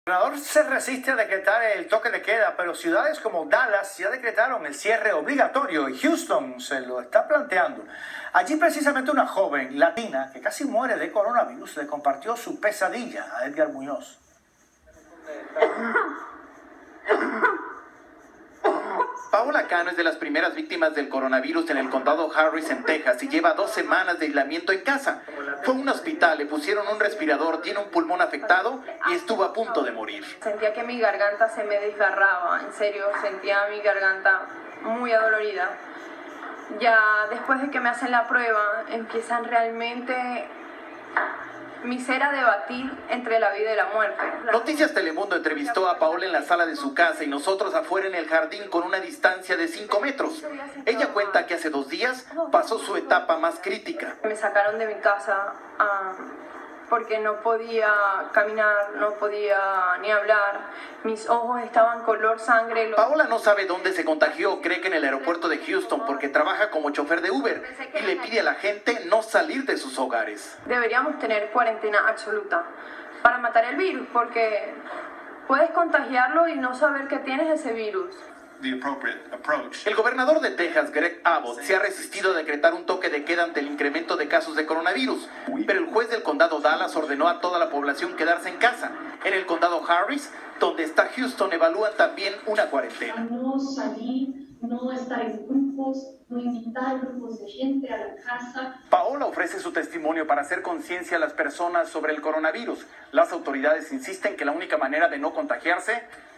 El gobernador se resiste a decretar el toque de queda, pero ciudades como Dallas ya decretaron el cierre obligatorio y Houston se lo está planteando. Allí precisamente una joven latina que casi muere de coronavirus le compartió su pesadilla a Edgar Muñoz. Paola Cano es de las primeras víctimas del coronavirus en el condado Harris, en Texas, y lleva 2 semanas de aislamiento en casa. Fue a un hospital, le pusieron un respirador, tiene un pulmón afectado y estuvo a punto de morir. Sentía que mi garganta se me desgarraba, en serio, sentía mi garganta muy adolorida. Ya después de que me hacen la prueba, empiezan realmente mi ser a debatir entre la vida y la muerte. Noticias Telemundo entrevistó a Paola en la sala de su casa y nosotros afuera en el jardín con una distancia de 5 metros. Ella cuenta que hace 2 días pasó su etapa más crítica. Me sacaron de mi casa porque no podía caminar, no podía ni hablar. Mis ojos estaban color sangre. Paola no sabe dónde se contagió, cree que en el aeropuerto de Houston porque trabaja como chofer de Uber y le pide a la gente no salir de sus hogares. Deberíamos tener cuarentena absoluta para matar el virus, porque puedes contagiarlo y no saber que tienes ese virus. El gobernador de Texas, Greg Abbott, se ha resistido a decretar un toque de queda ante el incremento de casos de coronavirus, pero el juez del condado Dallas ordenó a toda la población quedarse en casa. En el condado Harris, donde está Houston, evalúan también una cuarentena. No salir, no estar en grupos, no invitar grupos de gente a la casa. Paola ofrece su testimonio para hacer conciencia a las personas sobre el coronavirus. Las autoridades insisten que la única manera de no contagiarse